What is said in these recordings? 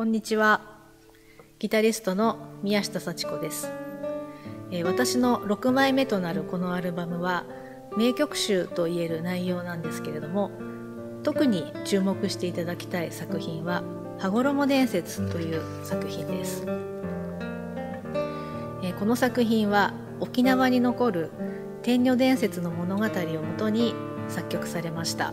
こんにちは。ギタリストの宮下幸子です。私の6枚目となるこのアルバムは名曲集といえる内容なんですけれども、特に注目していただきたい作品は羽衣伝説という作品です。この作品は沖縄に残る天女伝説の物語をもとに作曲されました。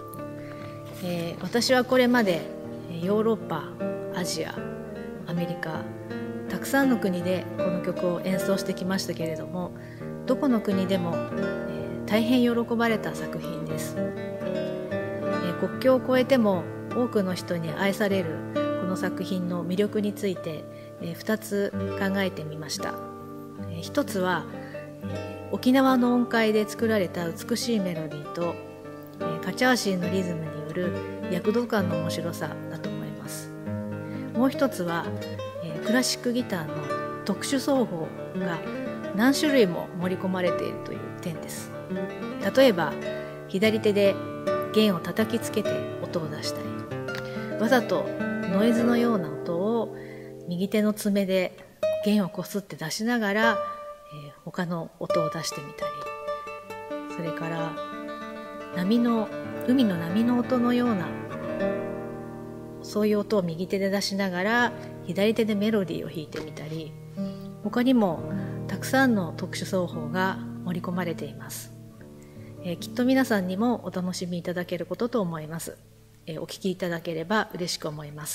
私はこれまでヨーロッパ、アジア、アメリカ、たくさんの国でこの曲を演奏してきましたけれども、どこの国でも、大変喜ばれた作品です。国境を越えても多くの人に愛されるこの作品の魅力について、2つ考えてみました。1つは沖縄の音階で作られた美しいメロディーとカチャーシーのリズムによる躍動感の面白さだと思います。もう一つはクラシックギターの特殊奏法が何種類も盛り込まれているという点です。例えば左手で弦を叩きつけて音を出したり、わざとノイズのような音を右手の爪で弦をこすって出しながら、他の音を出してみたり、それから海の波の音のようなそういう音を右手で出しながら左手でメロディーを弾いてみたり、他にもたくさんの特殊奏法が盛り込まれています。きっと皆さんにもお楽しみいただけることと思います。お聴きいただければ嬉しく思います。